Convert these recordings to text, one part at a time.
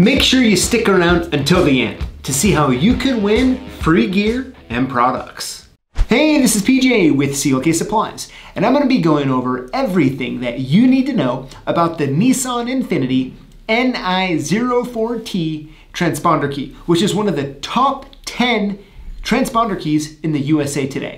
Make sure you stick around until the end to see how you can win free gear and products. Hey, this is PJ with CLK Supplies, and I'm going to be going over everything that you need to know about the Nissan Infiniti NI04T Transponder Key, which is one of the top 10 transponder keys in the USA today.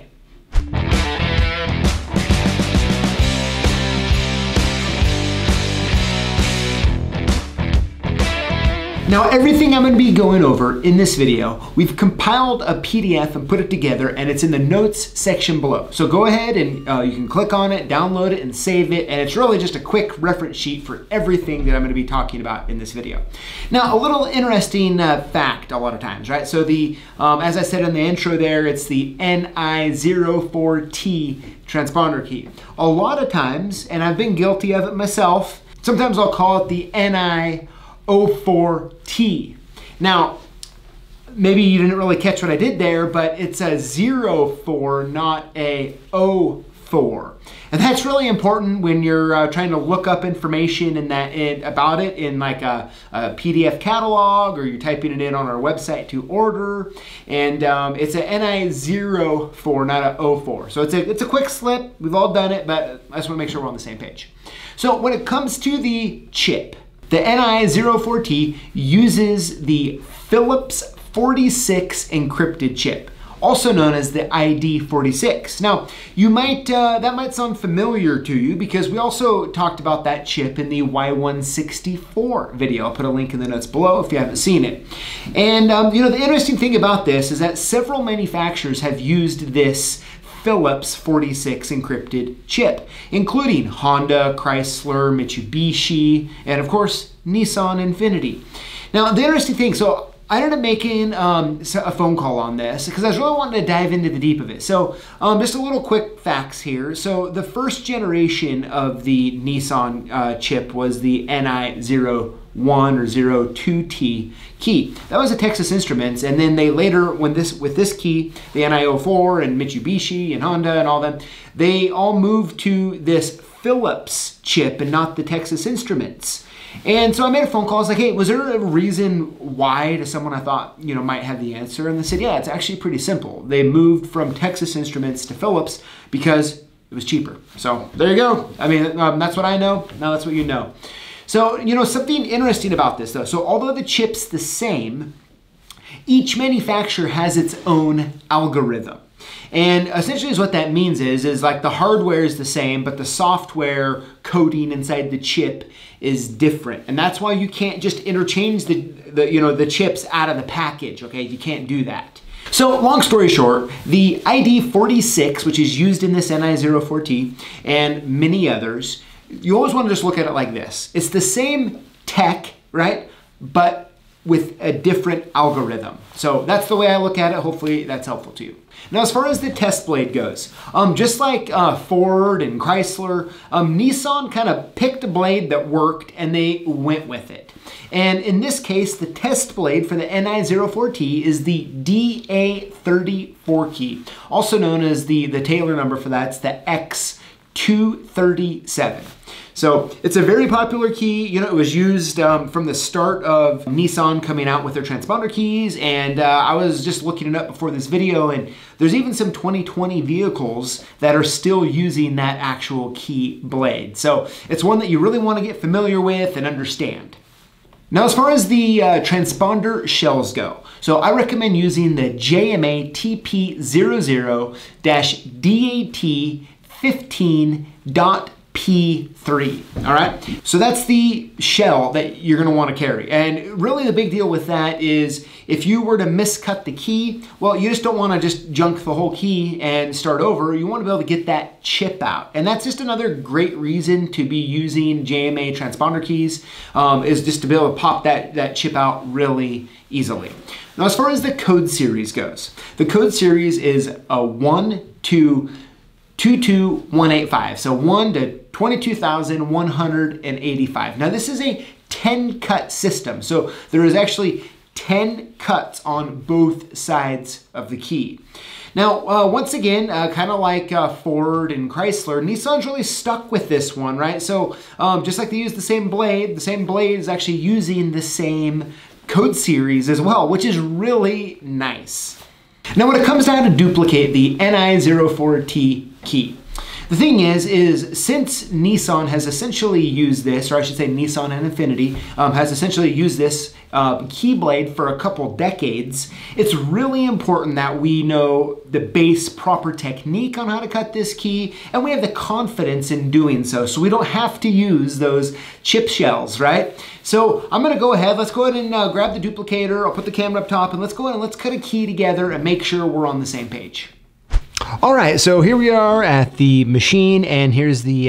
Now, everything I'm going to be going over in this video, we've compiled a PDF and put it together, and it's in the notes section below. So go ahead and you can click on it, download it, and save it, and it's really just a quick reference sheet for everything that I'm going to be talking about in this video. Now, a little interesting fact a lot of times, right? So the, as I said in the intro there, it's the NI04T Transponder Key. A lot of times, and I've been guilty of it myself, sometimes I'll call it the NI04T. Now, maybe you didn't really catch what I did there, but it's a 04, not a 04. And that's really important when you're trying to look up information about it in like a PDF catalog, or you're typing it in on our website to order. And it's a NI04, not a 04. So it's a quick slip. We've all done it, but I just want to make sure we're on the same page. So when it comes to the chip, the NI04T uses the Phillips 46 encrypted chip, also known as the ID46. Now, you might that might sound familiar to you because we also talked about that chip in the Y164 video. I'll put a link in the notes below if you haven't seen it. And you know, the interesting thing about this is that several manufacturers have used this Phillips 46 encrypted chip, including Honda, Chrysler, Mitsubishi, and of course, Nissan Infiniti. Now, the interesting thing, so I ended up making a phone call on this because I was really wanting to dive into the deep of it. So just a little quick facts here. So the first generation of the Nissan chip was the NI01 or 02T key. That was a Texas Instruments, and then they later, with this key, the NI04 and Mitsubishi and Honda and all them, they all moved to this Phillips chip and not the Texas Instruments. And so I made a phone call. I was like, hey, was there a reason why, to someone I thought, you know, might have the answer? And they said, yeah, it's actually pretty simple. They moved from Texas Instruments to Phillips because it was cheaper. So there you go. I mean, that's what I know. Now that's what you know. So, you know, something interesting about this though. So although the chip's the same, each manufacturer has its own algorithm. And essentially what that means is like the hardware is the same, but the software coding inside the chip is different. And that's why you can't just interchange the chips out of the package, okay? You can't do that. So long story short, the ID46, which is used in this NI04T and many others, you always want to just look at it like this. It's the same tech, right? But with a different algorithm. So that's the way I look at it. Hopefully that's helpful to you. Now, as far as the test blade goes, just like Ford and Chrysler, Nissan kind of picked a blade that worked and they went with it. And in this case, the test blade for the NI04T is the DA34 key, also known as the Taylor number for that's the X237. So it's a very popular key. You know, it was used from the start of Nissan coming out with their transponder keys, and I was just looking it up before this video, and there's even some 2020 vehicles that are still using that actual key blade. So it's one that you really want to get familiar with and understand. Now, as far as the transponder shells go, so I recommend using the JMA TP00-DAT15.P3, all right? So that's the shell that you're gonna wanna carry. And really the big deal with that is if you were to miscut the key, well, you just don't wanna just junk the whole key and start over. You wanna be able to get that chip out. And that's just another great reason to be using JMA transponder keys, is just to be able to pop that chip out really easily. Now, as far as the code series goes, the code series is a 1 to 22185, so 1 to 22,185. Now this is a 10 cut system, so there is actually 10 cuts on both sides of the key. Now, once again, kind of like Ford and Chrysler, Nissan's really stuck with this one, right? So just like they use the same blade is actually using the same code series as well, which is really nice. Now, when it comes down to duplicate the NI04T key, the thing is since Nissan has essentially used this, or I should say Nissan and Infiniti has essentially used this keyblade for a couple decades, it's really important that we know the base proper technique on how to cut this key, and we have the confidence in doing so we don't have to use those chip shells, right? So I'm gonna go ahead, let's go ahead and grab the duplicator, I'll put the camera up top, and let's go ahead and let's cut a key together and make sure we're on the same page. All right, so here we are at the machine, and here's the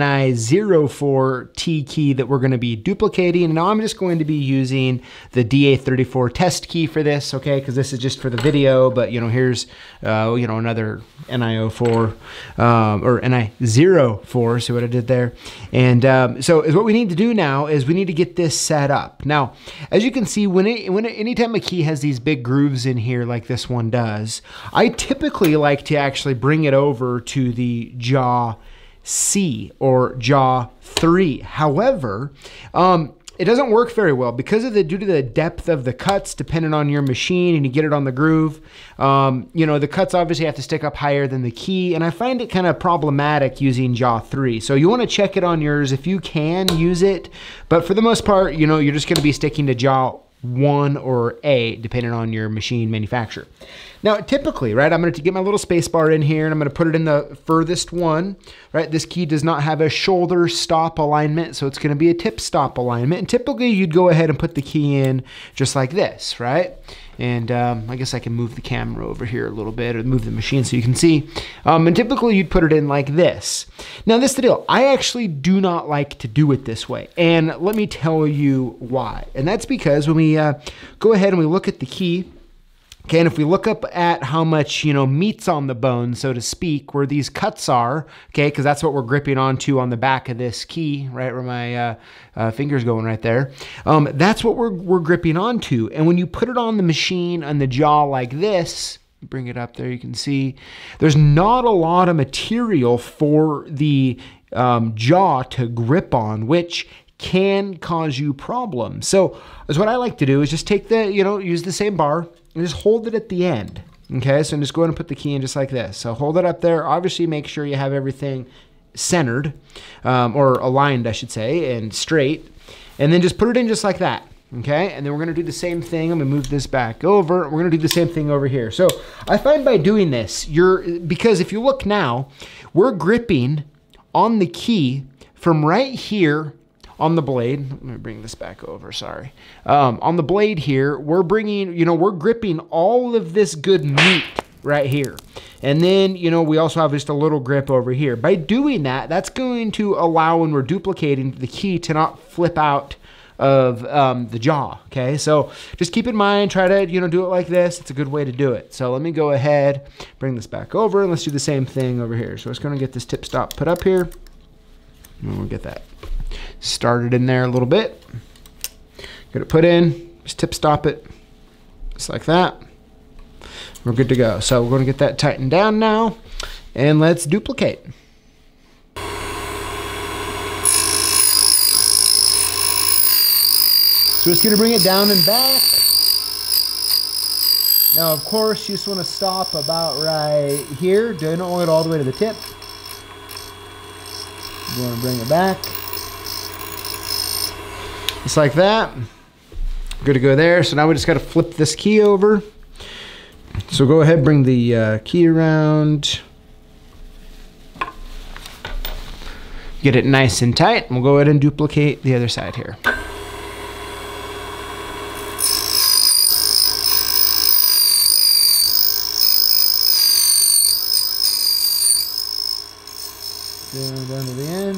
NI04T key that we're going to be duplicating. And now I'm just going to be using the DA34 test key for this, okay? Because this is just for the video, but here's another NI04 or NI04. See what I did there? And so is what we need to do now is we need to get this set up. Now, as you can see, anytime a key has these big grooves in here like this one does, I typically like to actually bring it over to the jaw C or jaw 3. However, it doesn't work very well because of due to the depth of the cuts, depending on your machine, and you get it on the groove. The cuts obviously have to stick up higher than the key, and I find it kind of problematic using jaw 3. So you want to check it on yours if you can use it, but for the most part, you're just going to be sticking to jaw 1 or A, depending on your machine manufacturer. Now, typically, right, I'm going to get my little space bar in here, and I'm going to put it in the furthest one, right? This key does not have a shoulder stop alignment, so it's going to be a tip stop alignment. And typically, you'd go ahead and put the key in just like this, right? And I guess I can move the camera over here a little bit, or move the machine so you can see. And typically, you'd put it in like this. Now, this is the deal. I actually do not like to do it this way, and let me tell you why. And that's because when we go ahead and we look at the key, okay, and if we look up at how much, meat's on the bone, so to speak, where these cuts are, okay, because that's what we're gripping onto on the back of this key, right where my finger's going right there. That's what we're gripping onto. And when you put it on the machine on the jaw like this, bring it up there, you can see, there's not a lot of material for the jaw to grip on, which can cause you problems. So what I like to do is just take use the same bar, and just hold it at the end, okay? So I'm just going to put the key in just like this. So hold it up there. Obviously, make sure you have everything centered, or aligned, I should say, and straight. And then just put it in just like that, okay? And then we're gonna do the same thing. I'm gonna move this back over. We're gonna do the same thing over here. So I find by doing this, because if you look now, we're gripping on the key from right here on the blade. Let me bring this back over, sorry. On the blade here, we're gripping all of this good meat right here. And then, we also have just a little grip over here. By doing that, that's going to allow, when we're duplicating, the key to not flip out of the jaw, okay? So just keep in mind, try to, do it like this. It's a good way to do it. So let me go ahead, bring this back over, and let's do the same thing over here. So it's gonna get this tip stop put up here, and we'll get that started in there a little bit. Get it put in, just tip stop it, just like that. We're good to go. So we're going to get that tightened down now, and let's duplicate. So it's going to bring it down and back. Now, of course, you just want to stop about right here. Don't want it all the way to the tip. You want to bring it back. Just like that. Good to go there. So now we just got to flip this key over. So go ahead, bring the key around. Get it nice and tight. And we'll go ahead and duplicate the other side here. Down to the end.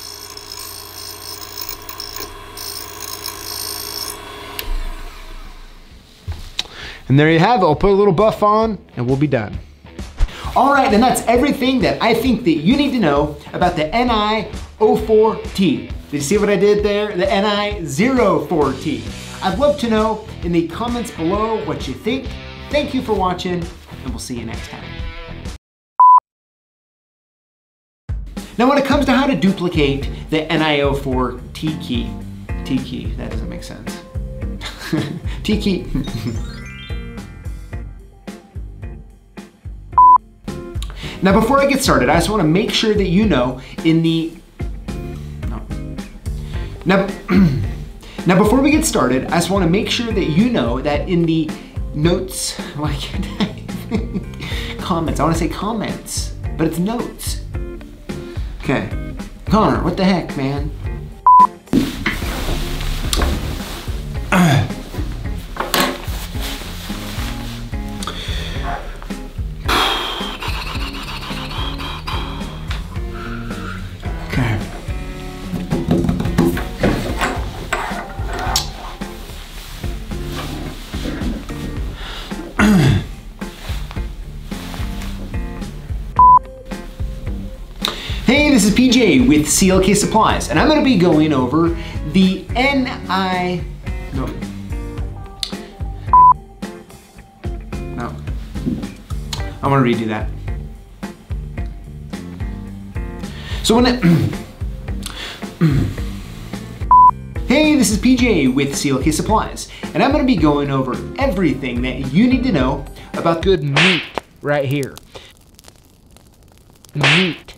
And there you have it. I'll put a little buff on and we'll be done. All right, and that's everything that I think that you need to know about the NI04T. Did you see what I did there? The NI04T. I'd love to know in the comments below what you think. Thank you for watching, and we'll see you next time. Now when it comes to how to duplicate the NI04T key, that doesn't make sense. T key. Now before I get started, I just want to make sure that you know in the, Now before we get started, I just want to make sure that you know that in the notes, why can't I? Comments, I want to say comments, but it's notes. Okay, Connor, what the heck, man? Okay. Hey, this is PJ with CLK Supplies, and I'm going to be going over the I want to redo that. So when Hey, this is PJ with CLK Supplies, and I'm going to be going over everything that you need to know about good meat right here. Meat.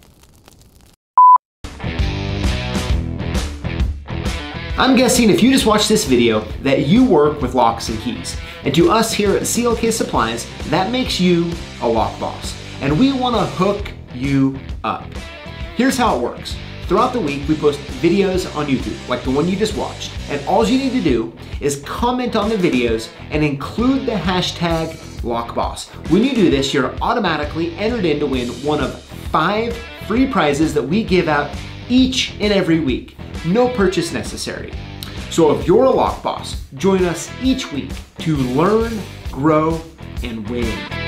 I'm guessing if you just watched this video that you work with locks and keys. And to us here at CLK Supplies, that makes you a lock boss. And we want to hook you up. Here's how it works. Throughout the week, we post videos on YouTube, like the one you just watched. And all you need to do is comment on the videos and include the hashtag LockBoss. When you do this, you're automatically entered in to win one of 5 free prizes that we give out each and every week. No purchase necessary. So if you're a lock boss, join us each week to learn, grow, and win.